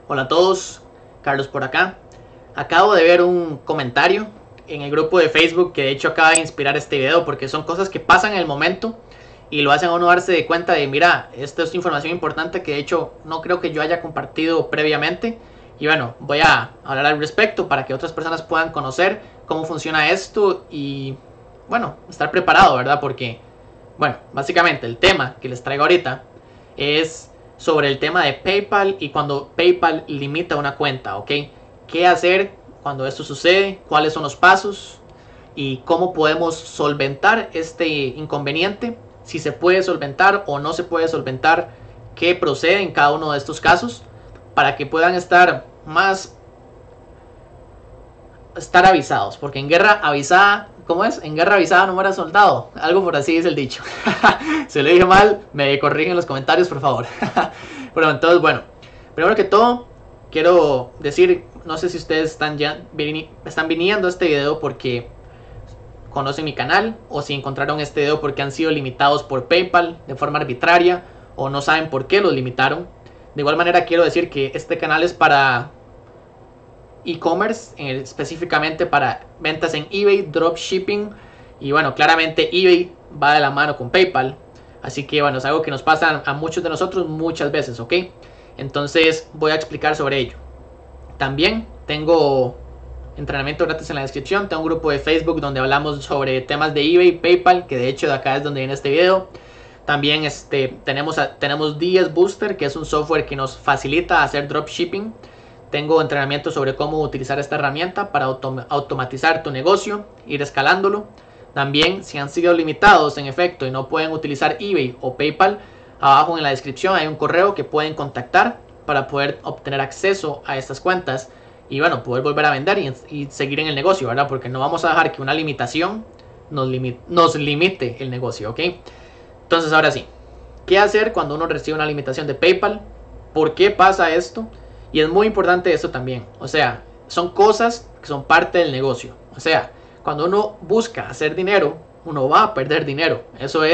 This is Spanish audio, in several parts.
Hola a todos, Carlos por acá. Acabo de ver un comentario en el grupo de Facebook que de hecho acaba de inspirar este video, porque son cosas que pasan en el momento y lo hacen a uno darse de cuenta de, mira, esta es información importante que de hecho no creo que yo haya compartido previamente. Y bueno, voy a hablar al respecto para que otras personas puedan conocer cómo funciona esto y, bueno, estar preparado, ¿verdad? Porque, bueno, básicamente el tema que les traigo ahorita es sobre el tema de PayPal y cuando PayPal limita una cuenta, ¿ok? ¿Qué hacer cuando esto sucede? ¿Cuáles son los pasos? ¿Y cómo podemos solventar este inconveniente? Si se puede solventar o no se puede solventar, ¿qué procede en cada uno de estos casos? Para que puedan estar avisados, porque en guerra avisada, ¿cómo es? En guerra avisada no muera soldado, algo por así es el dicho. Si lo dije mal, me corrigen en los comentarios, por favor. Bueno, entonces, bueno, primero que todo, quiero decir, no sé si ustedes están viniendo a este video porque conocen mi canal, o si encontraron este video porque han sido limitados por PayPal de forma arbitraria, o no saben por qué los limitaron. De igual manera quiero decir que este canal es para e-commerce, específicamente para ventas en eBay, dropshipping, y bueno, claramente eBay va de la mano con PayPal, así que bueno, es algo que nos pasa a muchos de nosotros muchas veces, ¿ok? Entonces voy a explicar sobre ello. También tengo entrenamiento gratis en la descripción, tengo un grupo de Facebook donde hablamos sobre temas de eBay, PayPal, que de hecho de acá es donde viene este video. También tenemos DS Booster, que es un software que nos facilita hacer dropshipping. Tengo entrenamiento sobre cómo utilizar esta herramienta para automatizar tu negocio, ir escalándolo. También, si han sido limitados en efecto y no pueden utilizar eBay o PayPal, abajo en la descripción hay un correo que pueden contactar para poder obtener acceso a estas cuentas y bueno, poder volver a vender y seguir en el negocio, ¿verdad? Porque no vamos a dejar que una limitación nos limite el negocio, ¿ok? Entonces, ahora sí, ¿qué hacer cuando uno recibe una limitación de PayPal? ¿Por qué pasa esto? Y es muy importante esto también. O sea, son cosas que son parte del negocio. O sea, cuando uno busca hacer dinero, uno va a perder dinero. Eso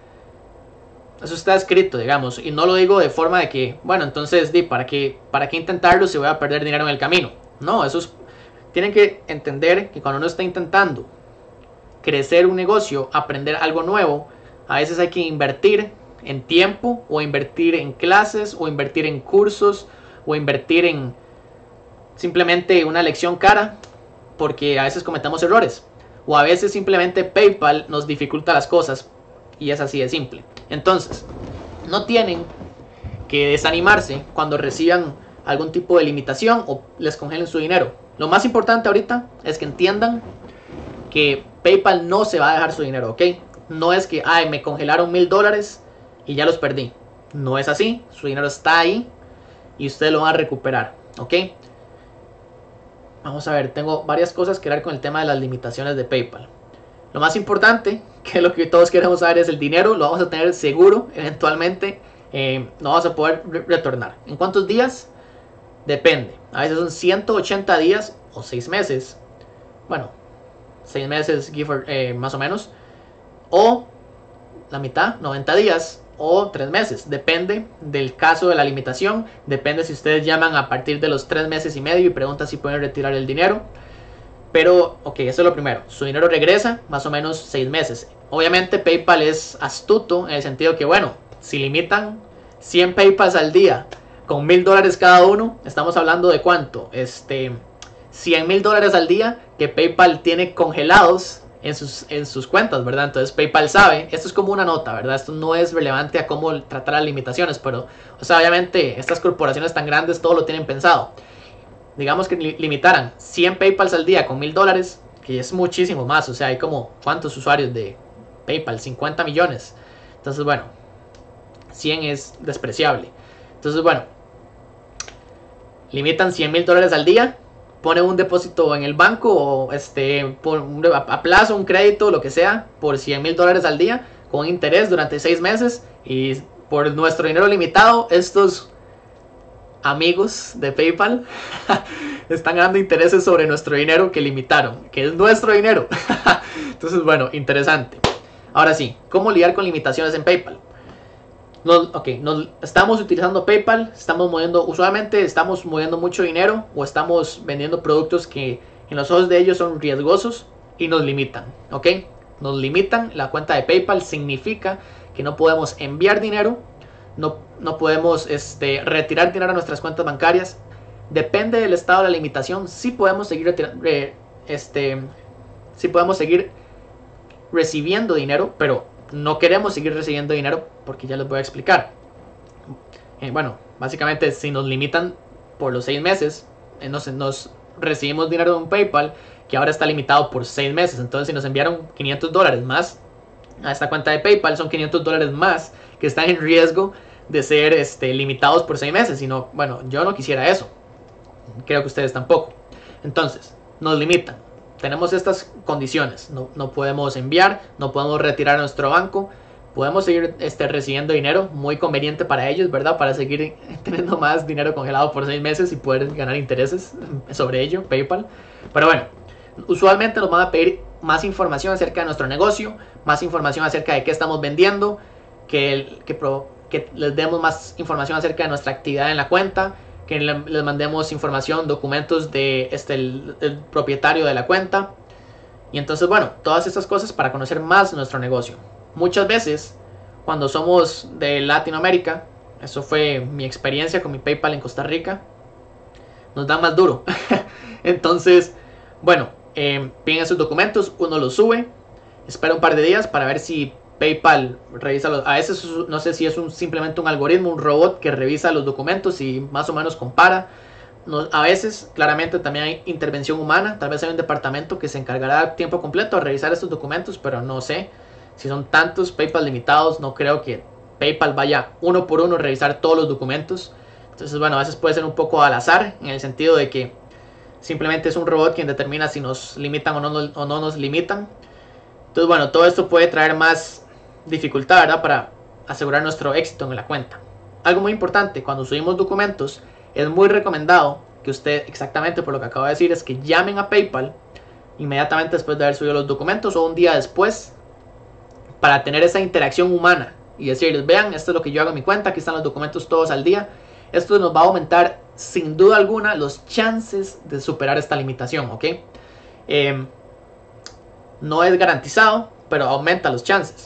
está escrito, digamos. Y no lo digo de forma de que, bueno, entonces, ¿para qué intentarlo si voy a perder dinero en el camino? No, tienen que entender que cuando uno está intentando crecer un negocio, aprender algo nuevo, a veces hay que invertir en tiempo, o invertir en clases, o invertir en cursos, o invertir en simplemente una lección cara, porque a veces cometemos errores, o a veces simplemente PayPal nos dificulta las cosas, y es así de simple. Entonces, no tienen que desanimarse cuando reciban algún tipo de limitación o les congelen su dinero. Lo más importante ahorita es que entiendan que PayPal no se va a dejar su dinero, ¿ok? No es que, me congelaron $1000 y ya los perdí. No es así, su dinero está ahí y ustedes lo van a recuperar, ¿ok? Vamos a ver, tengo varias cosas que ver con el tema de las limitaciones de PayPal. Lo más importante, que es lo que todos queremos saber, es el dinero. Lo vamos a tener seguro, eventualmente no vamos a poder retornar. ¿En cuántos días? Depende. A veces son 180 días o 6 meses. Bueno, 6 meses más o menos. O la mitad, 90 días o 3 meses. Depende del caso de la limitación. Depende si ustedes llaman a partir de los 3 meses y medio y preguntan si pueden retirar el dinero. Pero, ok, eso es lo primero. Su dinero regresa más o menos 6 meses. Obviamente PayPal es astuto en el sentido que, bueno, si limitan 100 PayPals al día con $1000 cada uno, estamos hablando de ¿cuánto? $100,000 al día que PayPal tiene congelados en sus cuentas, ¿verdad? Entonces PayPal sabe, esto es como una nota, ¿verdad? Esto no es relevante a cómo tratar las limitaciones, pero, o sea, obviamente estas corporaciones tan grandes todo lo tienen pensado. Digamos que limitaran 100 PayPals al día con $1000, que es muchísimo más, o sea, hay como, ¿cuántos usuarios de PayPal? 50 millones. Entonces, bueno, 100 es despreciable. Entonces, bueno, limitan $100,000 al día, ponen un depósito en el banco o a plazo, un crédito, lo que sea, por $100,000 al día, con interés durante 6 meses. Y por nuestro dinero limitado, estos amigos de PayPal están ganando intereses sobre nuestro dinero que limitaron, que es nuestro dinero. Entonces, bueno, interesante. Ahora sí, ¿cómo lidiar con limitaciones en PayPal? Estamos utilizando PayPal, usualmente estamos moviendo mucho dinero o estamos vendiendo productos que en los ojos de ellos son riesgosos y nos limitan, ¿ok? Nos limitan. La cuenta de PayPal significa que no podemos enviar dinero, no podemos retirar dinero a nuestras cuentas bancarias. Depende del estado de la limitación, sí podemos seguir recibiendo dinero, pero no queremos seguir recibiendo dinero porque ya les voy a explicar. Bueno, básicamente si nos limitan por los 6 meses, nos recibimos dinero de un PayPal que ahora está limitado por 6 meses. Entonces si nos enviaron $500 más a esta cuenta de PayPal, son $500 más que están en riesgo de ser limitados por 6 meses. Y no, bueno, yo no quisiera eso. Creo que ustedes tampoco. Entonces, nos limitan. Tenemos estas condiciones. No podemos enviar, no podemos retirar a nuestro banco. Podemos seguir recibiendo dinero, muy conveniente para ellos, ¿verdad? Para seguir teniendo más dinero congelado por 6 meses y poder ganar intereses sobre ello, PayPal. Pero bueno, usualmente nos van a pedir más información acerca de nuestro negocio, más información acerca de qué estamos vendiendo, que les demos más información acerca de nuestra actividad en la cuenta, que les mandemos información, documentos de el propietario de la cuenta. Y entonces, bueno, todas estas cosas para conocer más nuestro negocio. Muchas veces, cuando somos de Latinoamérica, eso fue mi experiencia con mi PayPal en Costa Rica, nos dan más duro. Entonces, bueno, piden esos documentos, uno los sube, espera un par de días para ver si PayPal revisa a veces no sé si es simplemente un algoritmo, un robot que revisa los documentos y más o menos compara. A veces claramente también hay intervención humana, tal vez hay un departamento que se encargará a tiempo completo de revisar estos documentos, pero no sé si son tantos PayPal limitados. No creo que PayPal vaya uno por uno a revisar todos los documentos. Entonces, bueno, a veces puede ser un poco al azar, en el sentido de que simplemente es un robot quien determina si nos limitan o no nos limitan. Entonces, bueno, todo esto puede traer más dificultad, ¿verdad?, para asegurar nuestro éxito en la cuenta. Algo muy importante, cuando subimos documentos, es muy recomendado que usted, exactamente por lo que acabo de decir, es que llamen a PayPal inmediatamente después de haber subido los documentos o un día después, para tener esa interacción humana y decirles: vean, esto es lo que yo hago en mi cuenta, aquí están los documentos todos al día. Esto nos va a aumentar sin duda alguna los chances de superar esta limitación, ¿ok? No es garantizado, pero aumenta los chances.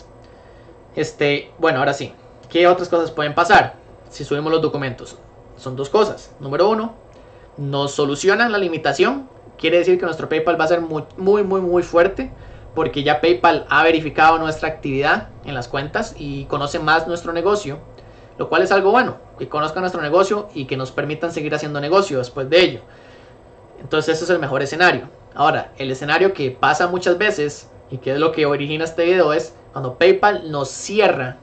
Bueno, ahora sí, ¿qué otras cosas pueden pasar si subimos los documentos? Son dos cosas. Número uno, nos solucionan la limitación. Quiere decir que nuestro PayPal va a ser muy fuerte, porque ya PayPal ha verificado nuestra actividad en las cuentas y conoce más nuestro negocio, lo cual es algo bueno, que conozcan nuestro negocio y que nos permitan seguir haciendo negocio después de ello. Entonces ese es el mejor escenario. Ahora, el escenario que pasa muchas veces, y que es lo que origina este video, es cuando PayPal nos cierra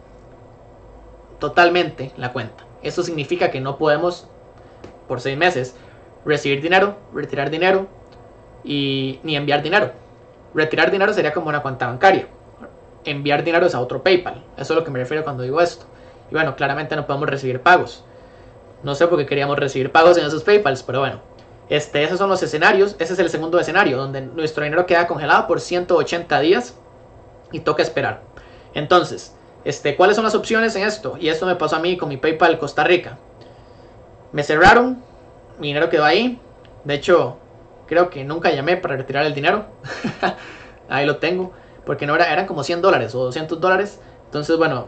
totalmente la cuenta. Eso significa que no podemos por 6 meses recibir dinero, retirar dinero ni enviar dinero. Retirar dinero sería como una cuenta bancaria. Enviar dinero es a otro PayPal. Eso es lo que me refiero cuando digo esto. Y bueno, claramente no podemos recibir pagos. No sé por qué queríamos recibir pagos en esos PayPals, pero bueno. Esos son los escenarios. Ese es el segundo escenario, donde nuestro dinero queda congelado por 180 días y toca esperar. Entonces, ¿cuáles son las opciones en esto? Y esto me pasó a mí con mi PayPal Costa Rica. Me cerraron, mi dinero quedó ahí. De hecho, creo que nunca llamé para retirar el dinero. Ahí lo tengo, porque no eran como $100 o $200. Entonces, bueno,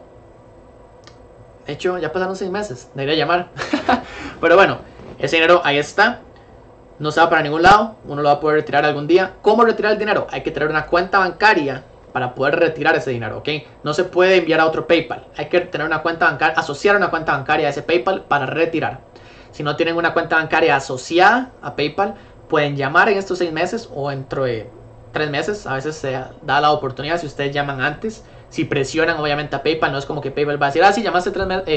de hecho ya pasaron 6 meses, debería llamar. Pero bueno, ese dinero ahí está. No se va para ningún lado, uno lo va a poder retirar algún día. ¿Cómo retirar el dinero? Hay que tener una cuenta bancaria para poder retirar ese dinero, ¿ok? No se puede enviar a otro PayPal. Hay que tener una cuenta bancaria, asociar una cuenta bancaria a ese PayPal para retirar. Si no tienen una cuenta bancaria asociada a PayPal, pueden llamar en estos 6 meses o dentro de 3 meses. A veces se da la oportunidad si ustedes llaman antes. Si presionan obviamente a PayPal, no es como que PayPal va a decir: ah, sí, llamaste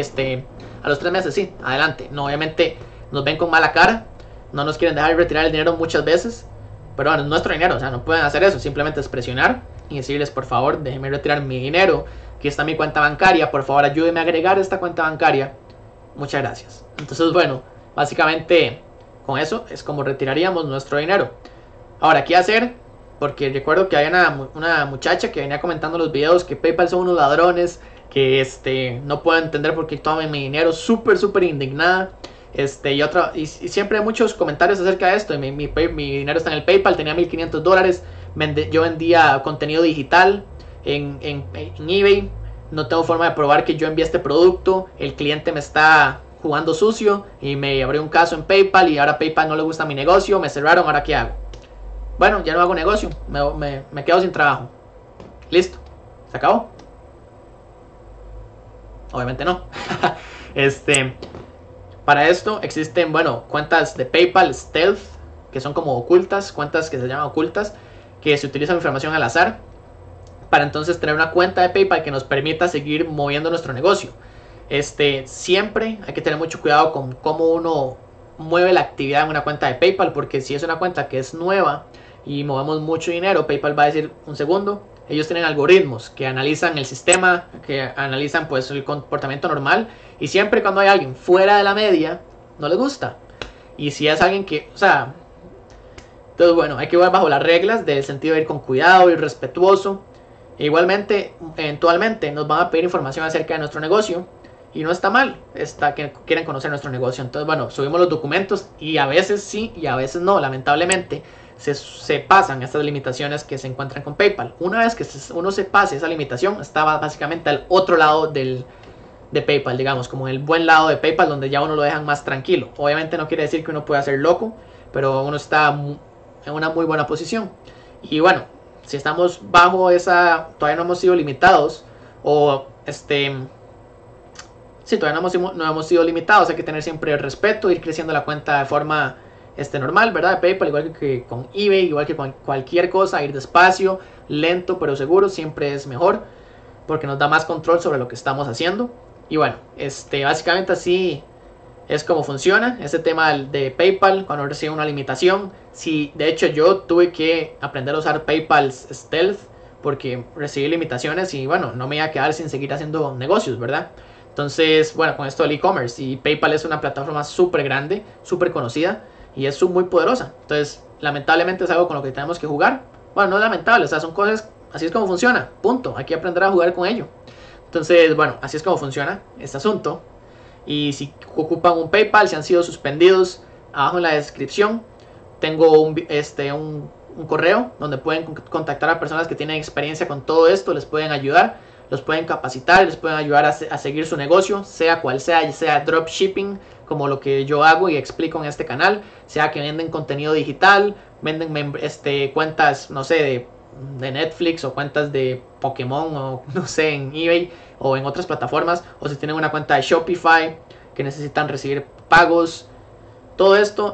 a los 3 meses, sí, adelante. No, obviamente nos ven con mala cara. No nos quieren dejar retirar el dinero muchas veces. Pero bueno, es nuestro dinero, o sea, no pueden hacer eso. Simplemente es presionar y decirles: por favor, déjenme retirar mi dinero. Aquí está mi cuenta bancaria. Por favor, ayúdenme a agregar esta cuenta bancaria. Muchas gracias. Entonces, bueno, básicamente con eso es como retiraríamos nuestro dinero. Ahora, ¿qué hacer? Porque recuerdo que hay una muchacha que venía comentando los videos que PayPal son unos ladrones, que no puedo entender por qué toman mi dinero, súper indignada. Y siempre hay muchos comentarios acerca de esto. Mi dinero está en el PayPal, tenía $1,500. Yo vendía contenido digital en eBay. No tengo forma de probar que yo envié este producto. El cliente me está jugando sucio y me abrió un caso en PayPal y ahora PayPal no le gusta mi negocio. Me cerraron, ¿ahora qué hago? Bueno, ya no hago negocio. Me quedo sin trabajo. Listo. ¿Se acabó? Obviamente no. Para esto existen, bueno, cuentas de PayPal Stealth, que son como ocultas, cuentas que se llaman ocultas, que se utilizan información al azar, para entonces tener una cuenta de PayPal que nos permita seguir moviendo nuestro negocio. Siempre hay que tener mucho cuidado con cómo uno mueve la actividad en una cuenta de PayPal, porque si es una cuenta que es nueva y movemos mucho dinero, PayPal va a decir, un segundo, ellos tienen algoritmos que analizan el sistema, que analizan pues el comportamiento normal, y siempre cuando hay alguien fuera de la media, no les gusta. Y si es alguien que, o sea, entonces bueno, hay que ir bajo las reglas del sentido de ir con cuidado, ir respetuoso. E igualmente, eventualmente nos van a pedir información acerca de nuestro negocio, y no está mal, que quieren conocer nuestro negocio. Entonces bueno, subimos los documentos y a veces sí y a veces no, lamentablemente. Se pasan estas limitaciones que se encuentran con PayPal. Una vez que uno se pase esa limitación, está básicamente al otro lado de PayPal, digamos, como el buen lado de PayPal, donde ya uno lo dejan más tranquilo. Obviamente no quiere decir que uno pueda ser loco, pero uno está en una muy buena posición. Y bueno, si estamos bajo esa, todavía no hemos sido limitados, o sí, todavía no hemos sido limitados, hay que tener siempre el respeto, ir creciendo la cuenta de forma normal, ¿verdad? De PayPal, igual que con eBay, igual que con cualquier cosa, ir despacio, lento pero seguro, siempre es mejor, porque nos da más control sobre lo que estamos haciendo. Y bueno, básicamente así es como funciona ese tema de PayPal cuando recibe una limitación. Sí, de hecho yo tuve que aprender a usar PayPal Stealth porque recibí limitaciones y bueno, no me iba a quedar sin seguir haciendo negocios, ¿verdad? Entonces, bueno, con esto del e-commerce, y PayPal es una plataforma súper grande, súper conocida, y es muy poderosa. Entonces, lamentablemente es algo con lo que tenemos que jugar. Bueno, no es lamentable, o sea, son cosas, así es como funciona, punto. Hay que aprender a jugar con ello. Entonces, bueno, así es como funciona este asunto. Y si ocupan un PayPal, si han sido suspendidos, abajo en la descripción tengo un correo donde pueden contactar a personas que tienen experiencia con todo esto, les pueden ayudar, los pueden capacitar, les pueden ayudar a seguir su negocio, sea cual sea, ya sea dropshipping, como lo que yo hago y explico en este canal, sea que venden contenido digital, venden cuentas, no sé, de Netflix o cuentas de Pokémon o no sé, en eBay o en otras plataformas, o si tienen una cuenta de Shopify que necesitan recibir pagos, todo esto,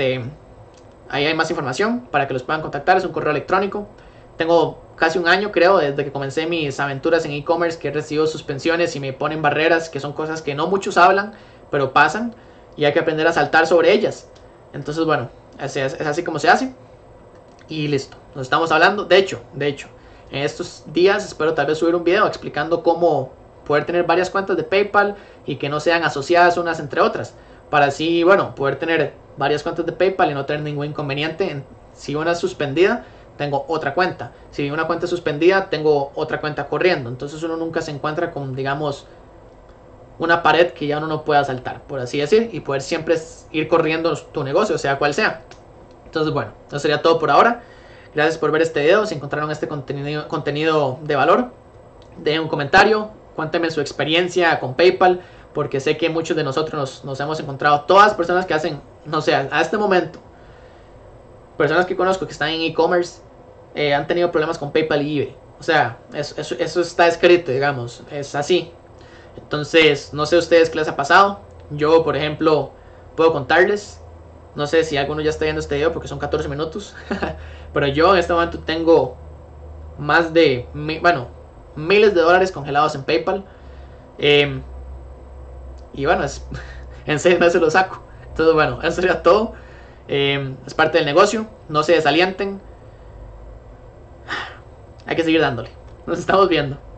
ahí hay más información para que los puedan contactar, es un correo electrónico. Tengo casi un año, creo, desde que comencé mis aventuras en e-commerce, que he recibido suspensiones y me ponen barreras, que son cosas que no muchos hablan, pero pasan, y hay que aprender a saltar sobre ellas. Entonces, bueno, es así como se hace. Y listo, nos estamos hablando. De hecho, en estos días espero tal vez subir un video explicando cómo poder tener varias cuentas de PayPal y que no sean asociadas unas entre otras, para así, bueno, poder tener varias cuentas de PayPal y no tener ningún inconveniente. Si una es suspendida, tengo otra cuenta. Si una cuenta es suspendida, tengo otra cuenta corriendo. Entonces uno nunca se encuentra con, digamos, una pared que ya uno no pueda saltar, por así decir, y poder siempre ir corriendo tu negocio, sea cual sea. Entonces, bueno, eso sería todo por ahora. Gracias por ver este video. Si encontraron este contenido de valor, dejen un comentario, cuéntenme su experiencia con PayPal, porque sé que muchos de nosotros nos hemos encontrado, todas las personas que hacen, no sé, a este momento, personas que conozco que están en e-commerce, han tenido problemas con PayPal y eBay. O sea, eso está escrito, digamos, es así. Entonces, no sé a ustedes qué les ha pasado. Yo, por ejemplo, puedo contarles. No sé si alguno ya está viendo este video porque son 14 minutos. Pero yo en este momento tengo más de, miles de dólares congelados en PayPal. Y bueno, en 6 meses lo saco. Entonces, bueno, eso sería todo. Es parte del negocio. No se desalienten. Hay que seguir dándole. Nos estamos viendo.